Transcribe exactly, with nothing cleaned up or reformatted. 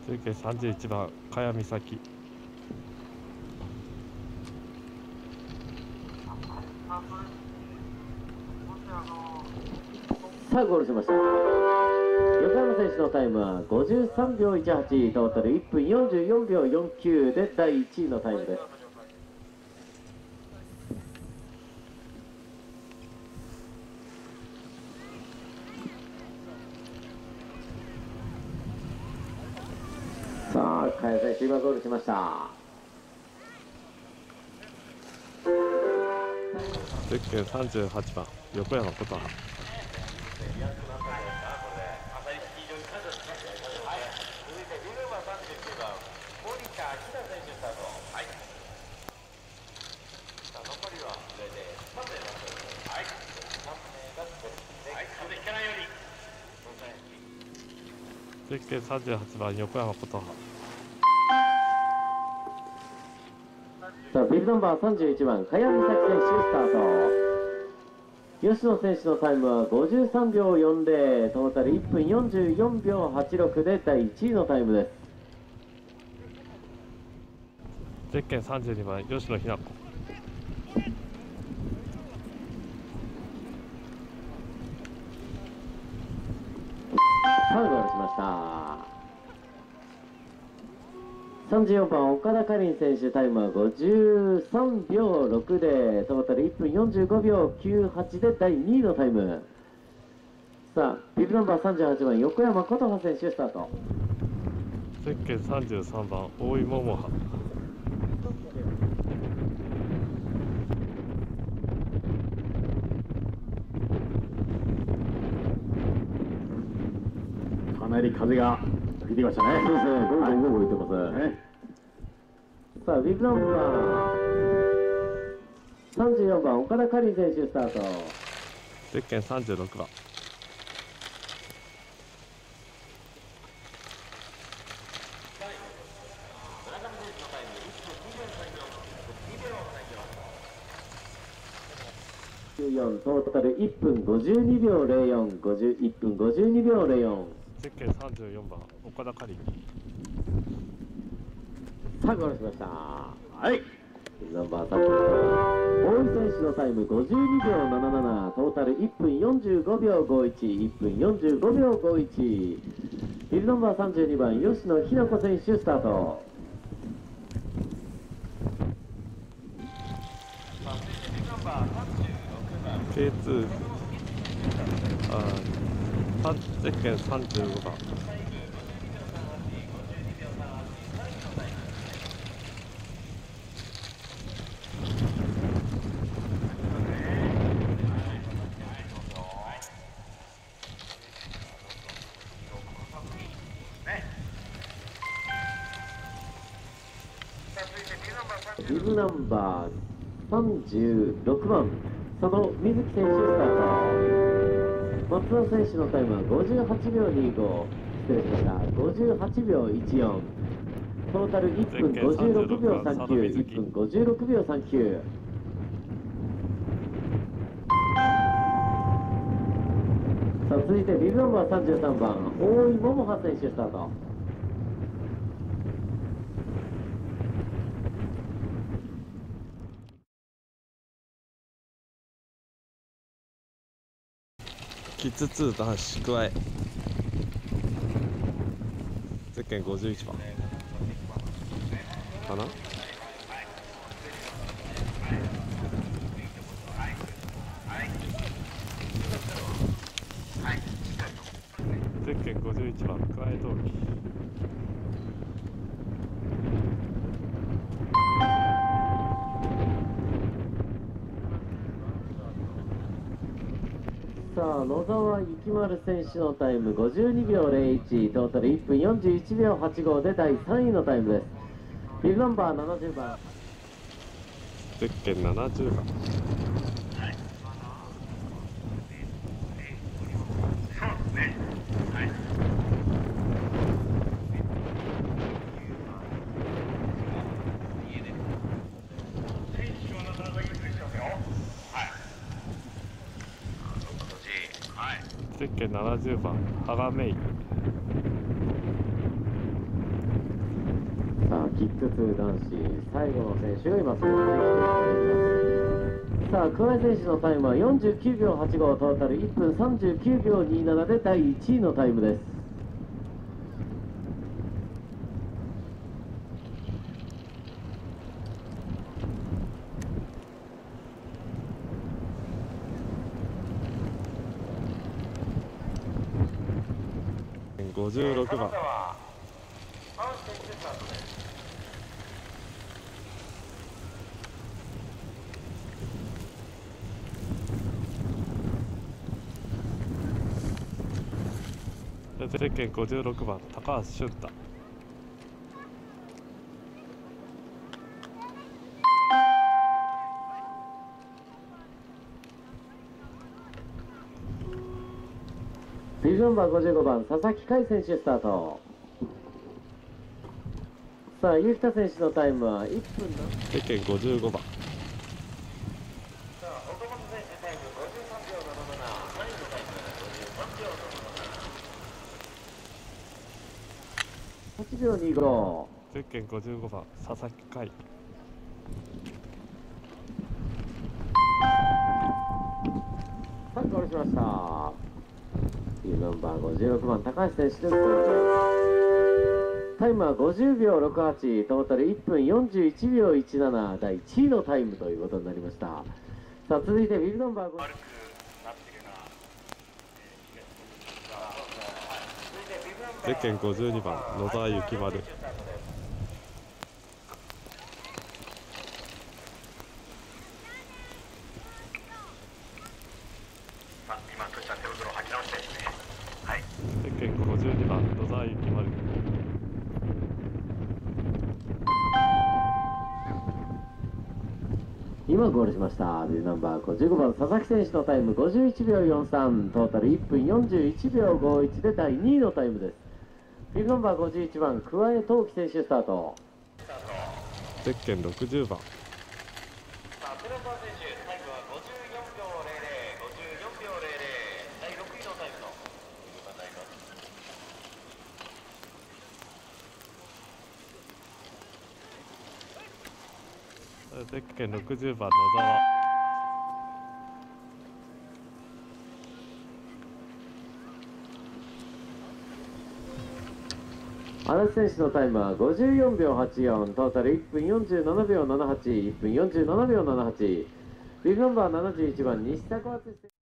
ゼッケンさんじゅういちばん茅美咲。 さあゴールしました。横山選手のタイムはごじゅうさんびょういちはち、トータルいっぷんよんじゅうよんびょうよんきゅうでだいいちいのタイムです。さあ茅選手今ゴールしました。 ゼッケンさんじゅうはちばん横山琴葉。ゼッケンさんじゅうはちばん横山琴葉。 さあビルナンバーさんじゅういちばん茅美咲選手スタート。吉野選手のタイムはごじゅうさんびょうよんじゅう、トータルいっぷんよんじゅうよんびょうはちろくでだいいちいのタイムです。 ゼッケンさんじゅうにばん吉野日向子。 さあゴールしました。さんじゅうよんばん岡田かりん選手、タイムはごじゅうさんびょうろくでトータルいっぷんよんじゅうごびょうきゅうはちでだいにいのタイム。さあビブナンバーさんじゅうはちばん横山琴葉選手スタート。 ゼッケンさんじゅうさんばん大井桃葉。 かなり風が吹いてきましたね。 そうですね、ゴーゴーゴーゴー言ってます、ね。さあビブナンバーさんじゅうよんばん岡田かりん選手スタート。 ゼッケンさんじゅうろくばんよん、トータルいっぷんごじゅうにびょうぜろよん、いっぷんごじゅうにびょうぜろよん。 ゼッケンさんじゅうよんばん岡田かりん。 さあゴールしました。 はい。 ナンバーさんじゅう大井選手のタイムごじゅうにびょうなななな、トータルいっぷんよんじゅうごびょうごいち、いっぷんよんじゅうごびょうごいち。ビルナンバーさんじゅうにばん吉野日向子選手スタート。 ケーツー あゼッケンさんじゅうごばんビブナンバーさんじゅうろくばん佐野瑞希選手スタート。松田選手のタイムはごじゅうはちびょうにじゅうご、失礼しました、ごじゅうはちびょういちよん、トータルいっぷんごじゅうろくびょうさんきゅう、いっぷんごじゅうろくびょうさんきゅう。さあ続いてビブナンバーさんじゅうさんばん大井桃葉選手スタート。 キッズツー男子加えゼッケンごじゅういちばんかな。ゼッケンごじゅういちばん加え陶器。 さあ野沢幸丸選手のタイムごじゅうにびょうぜろいち、トータルいっぷんよんじゅういちびょうはちごでだいさんいのタイムです。ビルナンバーななじゅうばんゼッケンななじゅうばんゼッケンななじゅうばん羽賀芽衣。 キックツー男子最後の選手が今そこまで来ております。さあ桑井選手のタイムはよんじゅうきゅうびょうはちご、トータルいっぷんさんじゅうきゅうびょうにじゅうななでだいいちいのタイムです。 ごじゅうろくばんゼッケンごじゅうろくばん高橋俊太。 ディビジョンバーごじゅうごばん佐々木海選手スタート。さあゆきた選手のタイムはいっぷんなゼッケンごじゅうごばんはちびょうにじゅうご。 ゼッケンごじゅうごばん佐々木海。 さあゴールしました。ナンバーごじゅうろくばん高橋選手です。タイムはごじゅうびょうろくはち、トータルいっぷんよんじゅういちびょういちなな、だいいちいのタイムということになりました。さあ続いてビルナンバーごゼッケンごじゅうにばん野沢幸丸。 今とちゃん手袋を履き直してですね。はい。 ゼッケンごじゅうにばん野沢幸丸。 今ゴールしました。ビルナンバーごじゅうごばん佐々木選手のタイムごじゅういちびょうよんさん、トータルいっぷんよんじゅういちびょうごいちでだいにいのタイムです。ビルナンバーごじゅういちばん桑江冬季選手スタート。 ゼッケンろくじゅうばんゼッケンろくじゅうばん野沢。 足立選手のタイムはごじゅうよんびょうはちよん、トータルいっぷんよんじゅうななびょうななはち、いっぷんよんじゅうななびょうななはち。ビルナンバーななじゅういちばん西高松選手。